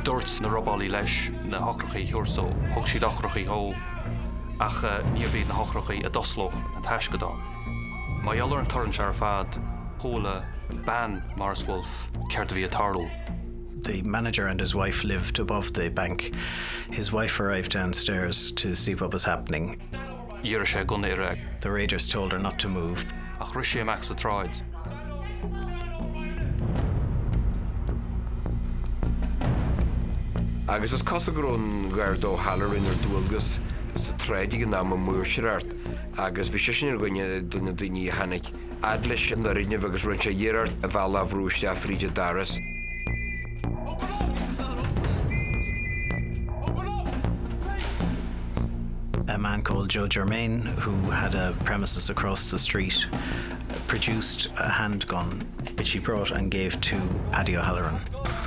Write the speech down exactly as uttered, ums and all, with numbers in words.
Dúirt na robbery leis na Athchraoladh thuairseó, thug siad Athchraoladh ó ach níor bhíonn na Athchraoladh a dosloch an taisceadán. Má dheallar an torrán ar fad chomhla ban Maurice Wolfe ceart a bhí a tarlú. The manager and his wife lived above the bank. His wife arrived downstairs to see what was happening. Díre sé gun éire. The raiders told her not to move. Ach ris sé amach sa tráid. Agus is cosagurún Garda ó Hallorin ar dúilgus is a tráidig an am Máirt agus bhí sé sin ar gine duna daoine hanig. Adlis an rinne agus run sé dhéart a bhela bhrúiste a fríide daras. A man called Joe Germain, who had a premises across the street, produced a handgun which he brought and gave to Paddy O'Halloran.